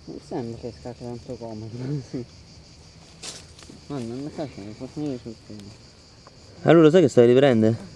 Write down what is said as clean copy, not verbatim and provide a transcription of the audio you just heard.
Non sembra che scaccia tanto comodo. Ma non mi piace, mi fa finire sul tema. Allora lo sai che stai a riprendere?